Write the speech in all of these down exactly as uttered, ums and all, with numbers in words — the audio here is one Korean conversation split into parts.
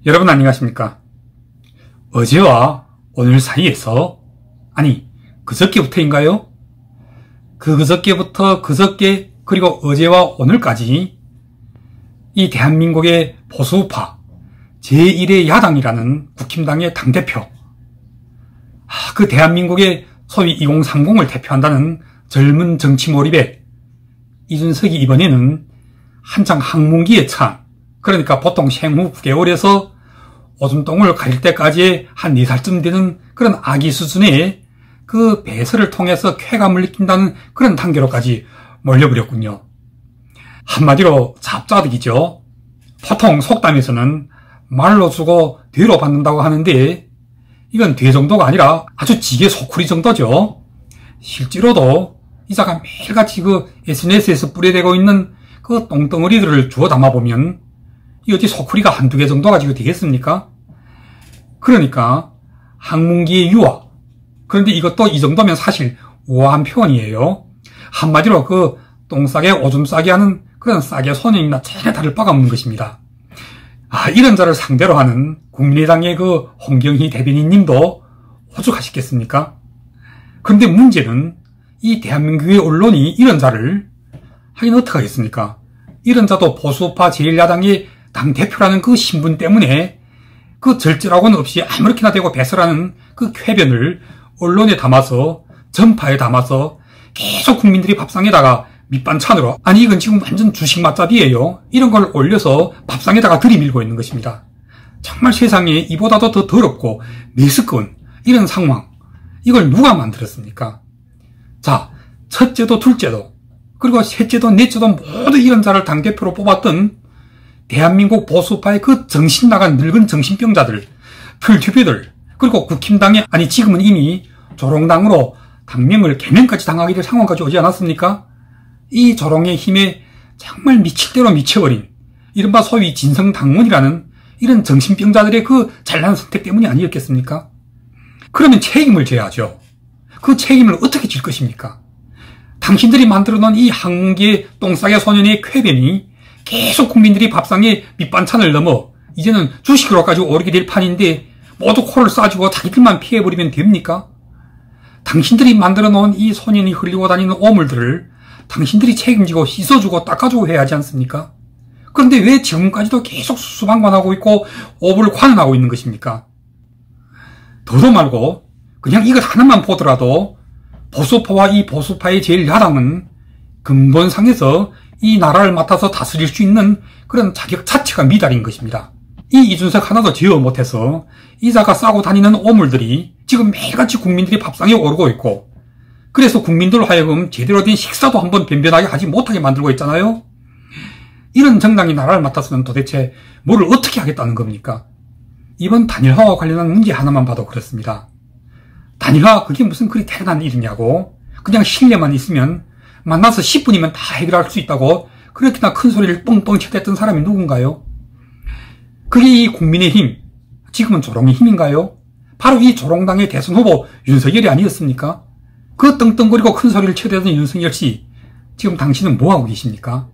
여러분 안녕하십니까? 어제와 오늘 사이에서, 아니 그저께부터인가요? 그 그저께부터 그저께 그리고 어제와 오늘까지 이 대한민국의 보수파 제일의 야당이라는 국힘당의 당대표, 아, 그 대한민국의 소위 이공삼공을 대표한다는 젊은 정치 몰입에 이준석이 이번에는 한창 항문기에 찬, 그러니까 보통 생후 구 개월에서 오줌똥을 가릴 때까지 한 네 살쯤 되는 그런 아기 수준의 그 배설을 통해서 쾌감을 느낀다는 그런 단계로까지 몰려버렸군요. 한마디로 잡자득이죠. 보통 속담에서는 말로 주고 뒤로 받는다고 하는데 이건 뒤 정도가 아니라 아주 지게 소쿠리 정도죠. 실제로도 이자가 매일같이 그 에스엔에스에서 뿌려대고 있는 그 똥덩어리들을 주워 담아보면 이 어디 소쿠리가 한두 개 정도 가지고 되겠습니까? 그러니까 항문기의 유아, 그런데 이것도 이 정도면 사실 우아한 표현이에요. 한마디로 그 똥싸게 오줌 싸게 하는 그런 싸게 소년이나 전혀 다를 바가 없는 것입니다. 아, 이런 자를 상대로 하는 국민의당의 그 홍경희 대변인님도 오죽하시겠습니까? 그런데 문제는 이 대한민국의 언론이 이런 자를 하긴 어떡하겠습니까? 이런 자도 보수파 제일 야당의 당대표라는 그 신분 때문에 그 절제라고는 없이 아무렇게나 되고 배설하는 그 쾌변을 언론에 담아서, 전파에 담아서 계속 국민들이 밥상에다가 밑반찬으로, 아니 이건 지금 완전 주식 맛잡이에요, 이런 걸 올려서 밥상에다가 들이밀고 있는 것입니다. 정말 세상에 이보다도 더 더럽고 메스꺼운 이런 상황, 이걸 누가 만들었습니까? 자, 첫째도 둘째도 그리고 셋째도 넷째도 모두 이런 자를 당대표로 뽑았던 대한민국 보수파의 그 정신 나간 늙은 정신병자들, 틀튜브들, 그리고 국힘당에, 아니 지금은 이미 조롱당으로 당명을 개명까지 당하게 될 상황까지 오지 않았습니까? 이 조롱의 힘에 정말 미칠 대로 미쳐버린 이른바 소위 진성당원이라는 이런 정신병자들의 그 잘난 선택 때문이 아니었겠습니까? 그러면 책임을 져야죠. 그 책임을 어떻게 질 것입니까? 당신들이 만들어 놓은 이 항문기의 똥싸개 소년의 쾌변이 계속 국민들이 밥상에 밑반찬을 넘어 이제는 주식으로까지 오르게 될 판인데 모두 코를 싸주고 자기들만 피해버리면 됩니까? 당신들이 만들어 놓은 이 소년이 흘리고 다니는 오물들을 당신들이 책임지고 씻어주고 닦아주고 해야 하지 않습니까? 그런데 왜 지금까지도 계속 수수방관하고 있고 오불을 관원하고 있는 것입니까? 더도 말고 그냥 이것 하나만 보더라도 보수파와 이 보수파의 제일 야당은 근본상에서 이 나라를 맡아서 다스릴 수 있는 그런 자격 자체가 미달인 것입니다. 이 이준석 하나도 제어 못해서 이자가 싸고 다니는 오물들이 지금 매일같이 국민들이 밥상에 오르고 있고, 그래서 국민들로 하여금 제대로 된 식사도 한번 변변하게 하지 못하게 만들고 있잖아요. 이런 정당이 나라를 맡았으면 도대체 뭐를 어떻게 하겠다는 겁니까? 이번 단일화와 관련한 문제 하나만 봐도 그렇습니다. 단일화 그게 무슨 그리 대단한 일이냐고, 그냥 신뢰만 있으면 만나서 십 분이면 다 해결할 수 있다고 그렇게나 큰 소리를 뻥뻥 쳐댔던 사람이 누군가요? 그게 이 국민의힘, 지금은 조롱의 힘인가요? 바로 이 조롱당의 대선 후보 윤석열이 아니었습니까? 그 떵떵거리고 큰 소리를 쳐대던 윤석열 씨, 지금 당신은 뭐하고 계십니까?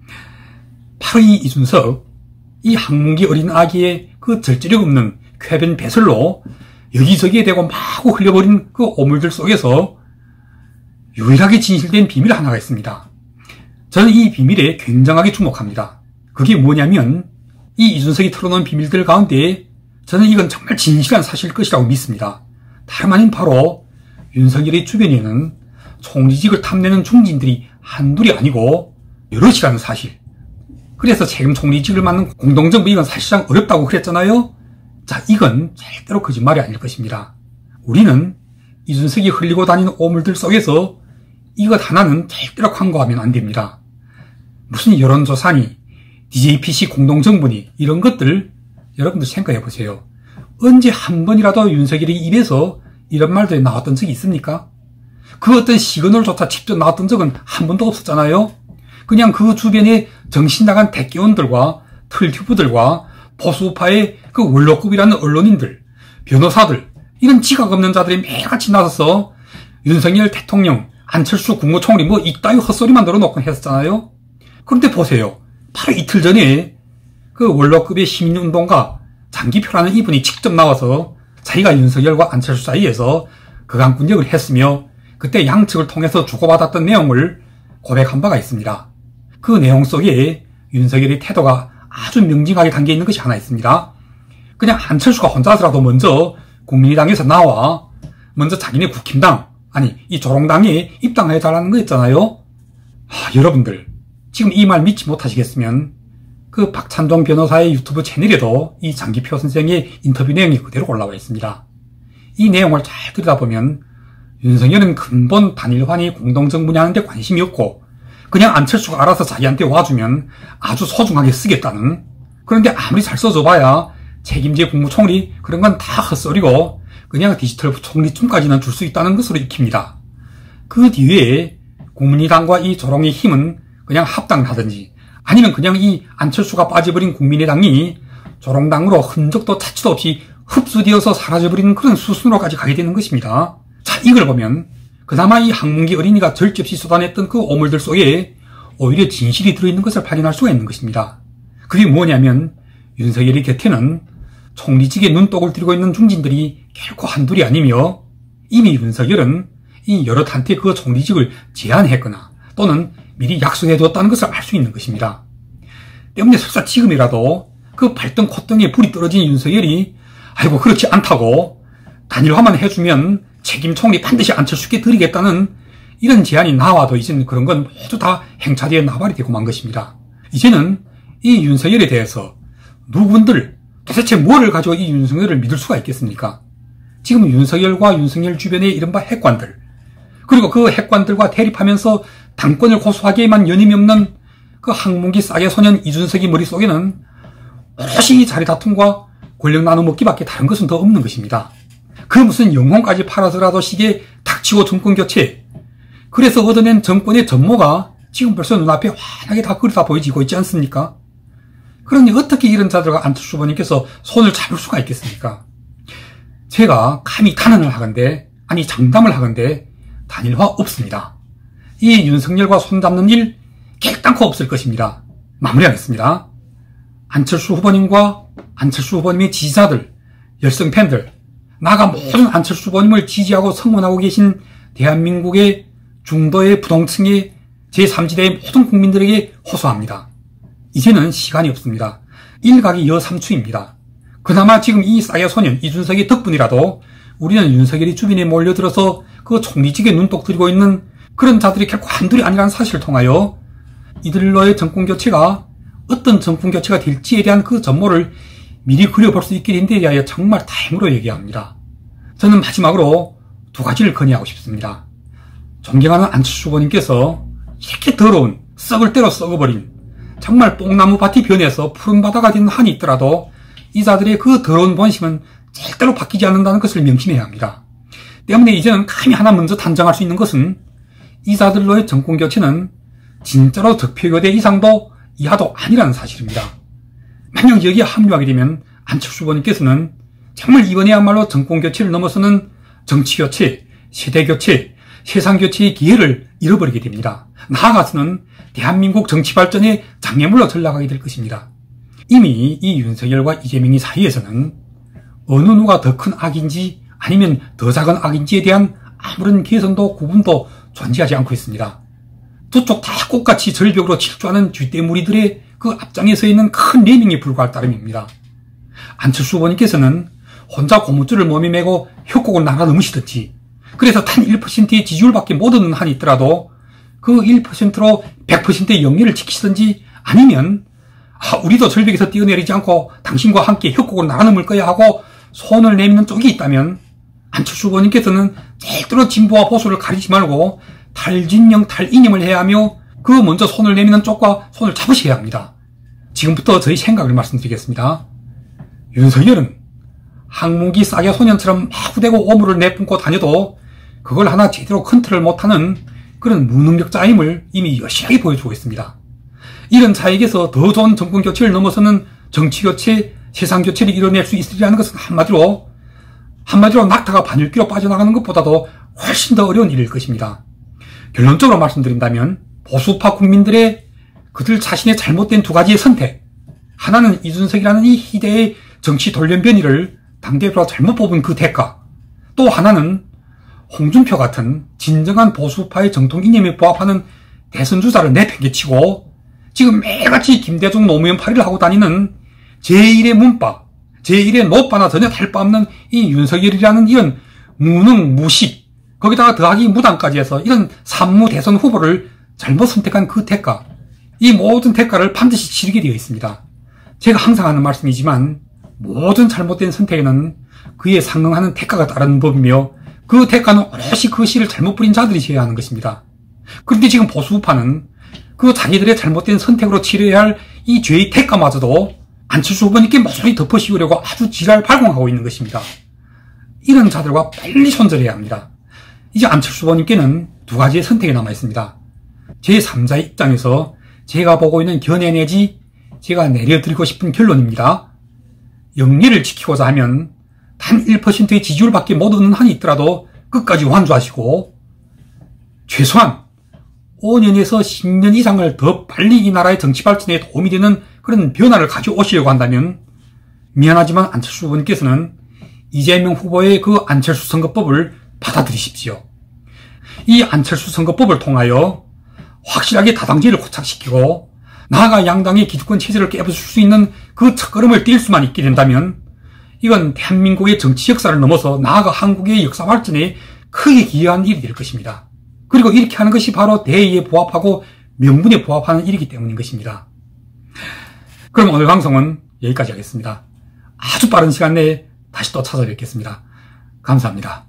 바로 이 이준석, 이 항문기 어린 아기의 그 절제력 없는 쾌변 배설로 여기저기에 대고 마구 흘려버린 그 오물들 속에서 유일하게 진실된 비밀 하나가 있습니다. 저는 이 비밀에 굉장하게 주목합니다. 그게 뭐냐면 이 이준석이 털어놓은 비밀들 가운데 저는 이건 정말 진실한 사실일 것이라고 믿습니다. 다름 아닌 바로 윤석열의 주변에는 총리직을 탐내는 중진들이 한둘이 아니고 여럿이라는 사실. 그래서 책임 총리직을 맡는 공동정부, 이건 사실상 어렵다고 그랬잖아요. 자, 이건 절대로 거짓말이 아닐 것입니다. 우리는 이준석이 흘리고 다니는 오물들 속에서 이것 하나는 절대로 광고하면 안 됩니다. 무슨 여론조사니, 디제이피씨 공동정부니, 이런 것들 여러분들 생각해 보세요. 언제 한 번이라도 윤석열의 입에서 이런 말들이 나왔던 적이 있습니까? 그 어떤 시그널조차 직접 나왔던 적은 한 번도 없었잖아요. 그냥 그 주변에 정신 나간 대기원들과 틀튜브들과 보수파의 그 원로급이라는 언론인들, 변호사들, 이런 지각 없는 자들이 매일같이 나서서 윤석열 대통령, 안철수 국무총리 뭐 이따위 헛소리만 늘어놓고 했었잖아요. 그런데 보세요. 바로 이틀 전에 그 원로급의 시민운동가, 장기표라는 이분이 직접 나와서 자기가 윤석열과 안철수 사이에서 극한군역을 했으며 그때 양측을 통해서 주고받았던 내용을 고백한 바가 있습니다. 그 내용 속에 윤석열의 태도가 아주 명징하게 담겨 있는 것이 하나 있습니다. 그냥 안철수가 혼자서라도 먼저 국민의당에서 나와 먼저 자기네 국힘당, 아니 이 조롱당에 입당해달라는 거였잖아요. 하, 여러분들 지금 이 말 믿지 못하시겠으면 그 박찬종 변호사의 유튜브 채널에도 이 장기표 선생의 인터뷰 내용이 그대로 올라와 있습니다. 이 내용을 잘 들여다보면 윤석열은 근본 단일화니 공동정부냐는 데 관심이 없고 그냥 안철수가 알아서 자기한테 와주면 아주 소중하게 쓰겠다는, 그런데 아무리 잘 써줘봐야 책임제 국무총리 그런 건 다 헛소리고 그냥 디지털 부총리쯤까지는 줄 수 있다는 것으로 익힙니다. 그 뒤에 국민의당과 이 조롱의 힘은 그냥 합당하든지 아니면 그냥 이 안철수가 빠져버린 국민의당이 조롱당으로 흔적도 찾지도 없이 흡수되어서 사라져버리는 그런 수순으로까지 가게 되는 것입니다. 자, 이걸 보면 그나마 이 항문기 어린이가 절제없이 쏟아냈던 그 오물들 속에 오히려 진실이 들어있는 것을 발견할 수가 있는 것입니다. 그게 뭐냐면 윤석열의 곁에는 총리직에 눈독을 들이고 있는 중진들이 결코 한둘이 아니며 이미 윤석열은 이 여럿한테 그 총리직을 제안했거나 또는 미리 약속해두었다는 것을 알 수 있는 것입니다. 때문에 설사 지금이라도 그 발등 콧등에 불이 떨어진 윤석열이 아이고 그렇지 않다고 단일화만 해주면 책임 총리 반드시 안철수께 드리겠다는 이런 제안이 나와도 이제는 그런 건 모두 다 행차되어 나발이 되고 만 것입니다. 이제는 이 윤석열에 대해서 누군들 도대체 뭐를 가지고 이 윤석열을 믿을 수가 있겠습니까? 지금 윤석열과 윤석열 주변의 이른바 핵관들, 그리고 그 핵관들과 대립하면서 당권을 고수하기에만 연임이 없는 그 항문기 싸게 소년 이준석이 머릿속에는 오롯이 자리 다툼과 권력 나눠먹기밖에 다른 것은 더 없는 것입니다. 그 무슨 영혼까지 팔아서라도 시기에 닥치고 정권 교체, 그래서 얻어낸 정권의 전모가 지금 벌써 눈앞에 환하게 다 그려다 보여지고 있지 않습니까? 그러니 어떻게 이런 자들과 안철수 후보님께서 손을 잡을 수가 있겠습니까? 제가 감히 탄원을 하건대, 아니 장담을 하건대 단일화 없습니다. 이 윤석열과 손잡는 일 결단코 없을 것입니다. 마무리하겠습니다. 안철수 후보님과 안철수 후보님의 지지자들, 열성 팬들, 나아가 모든 안철수 후보님을 지지하고 성원하고 계신 대한민국의 중도의 부동층의 제삼 지대의 모든 국민들에게 호소합니다. 이제는 시간이 없습니다. 일각이 여삼추입니다. 그나마 지금 이 싸게 소년 이준석의 덕분이라도 우리는 윤석열이 주변에 몰려들어서 그 총리직에 눈독 들이고 있는 그런 자들이 결코 한둘이 아니라는 사실을 통하여 이들로의 정권교체가 어떤 정권교체가 될지에 대한 그 전모를 미리 그려볼 수 있게 된 데 대하여 정말 다행으로 얘기합니다. 저는 마지막으로 두 가지를 건의하고 싶습니다. 존경하는 안철수 후보님께서 이렇게 더러운 썩을 대로 썩어버린 정말 뽕나무 밭이 변해서 푸른 바다가 된 한이 있더라도 이 자들의 그 더러운 본심은 절대로 바뀌지 않는다는 것을 명심해야 합니다. 때문에 이제는 감히 하나 먼저 단정할 수 있는 것은 이 자들로의 정권교체는 진짜로 득표교대 이상도 이하도 아니라는 사실입니다. 만약 여기에 합류하게 되면 안철수 후보님께서는 정말 이번에야말로 정권교체를 넘어서는 정치교체, 세대교체, 세상교체의 기회를 잃어버리게 됩니다. 나아가서는 대한민국 정치 발전의 장애물로 전락하게 될 것입니다. 이미 이 윤석열과 이재명이 사이에서는 어느 누가 더 큰 악인지 아니면 더 작은 악인지에 대한 아무런 개선도 구분도 존재하지 않고 있습니다. 두 쪽 다 꽃같이 절벽으로 질주하는 쥐떼무리들의 그 앞장에 서 있는 큰 네명에 불과할 따름입니다. 안철수 후보님께서는 혼자 고무줄을 몸에 메고 협곡을 날아넘으시든지, 그래서 단 일 퍼센트의 지지율밖에 못 얻는 한이 있더라도 그 일 퍼센트로 백 퍼센트의 영예를 지키시든지, 아니면 아, 우리도 절벽에서 뛰어내리지 않고 당신과 함께 협곡을 날아넘을 거야 하고 손을 내미는 쪽이 있다면 안철수 후보님께서는 절대로 진보와 보수를 가리지 말고 탈진영 탈이념을 해야 하며 그 먼저 손을 내미는 쪽과 손을 잡으셔야 합니다. 지금부터 저희 생각을 말씀드리겠습니다. 윤석열은 항문기 싸게 소년처럼 마구대고 오물을 내뿜고 다녀도 그걸 하나 제대로 컨트롤 못하는 그런 무능력자임을 이미 여실하게 보여주고 있습니다. 이런 자에게서 더 좋은 정권교체를 넘어서는 정치교체, 세상교체를 이뤄낼 수 있으리라는 것은 한마디로 한마디로 낙타가 바늘귀로 빠져나가는 것보다도 훨씬 더 어려운 일일 것입니다. 결론적으로 말씀드린다면 보수파 국민들의 그들 자신의 잘못된 두 가지의 선택, 하나는 이준석이라는 이 희대의 정치 돌연변이를 당대표가 잘못 뽑은 그 대가, 또 하나는 홍준표 같은 진정한 보수파의 정통 이념에 부합하는 대선 주자를 내팽개치고 지금 매같이 김대중 노무현 파리를 하고 다니는 제일의 문바, 제일의 노빠나 전혀 다를 바 없는 이 윤석열이라는 이런 무능, 무식, 거기다가 더하기 무당까지 해서 이런 산무 대선 후보를 잘못 선택한 그 대가, 이 모든 대가를 반드시 치르게 되어 있습니다. 제가 항상 하는 말씀이지만 모든 잘못된 선택에는 그에 상응하는 대가가 따르는 법이며 그 대가는 오롯이 그 씨를 잘못 부린 자들이 져야 하는 것입니다. 그런데 지금 보수파는 그 자기들의 잘못된 선택으로 치러야 할 이 죄의 대가마저도 안철수 후보님께 모조리 덮어씌우려고 아주 지랄 발광하고 있는 것입니다. 이런 자들과 빨리 손절해야 합니다. 이제 안철수 후보님께는 두 가지의 선택이 남아 있습니다. 제삼자의 입장에서 제가 보고 있는 견해 내지 제가 내려드리고 싶은 결론입니다. 영리를 지키고자 하면 단 일 퍼센트의 지지율 밖에 못 얻는 한이 있더라도 끝까지 완주하시고, 최소한 오 년에서 십 년 이상을 더 빨리 이 나라의 정치 발전에 도움이 되는 그런 변화를 가져오시려고 한다면 미안하지만 안철수 후보님께서는 이재명 후보의 그 안철수 선거법을 받아들이십시오. 이 안철수 선거법을 통하여 확실하게 다당제를 고착시키고 나아가 양당의 기득권 체제를 깨부술 수 있는 그 첫걸음을 뛸 수만 있게 된다면 이건 대한민국의 정치 역사를 넘어서 나아가 한국의 역사 발전에 크게 기여한 일이 될 것입니다. 그리고 이렇게 하는 것이 바로 대의에 부합하고 명분에 부합하는 일이기 때문인 것입니다. 그럼 오늘 방송은 여기까지 하겠습니다. 아주 빠른 시간 내에 다시 또 찾아뵙겠습니다. 감사합니다.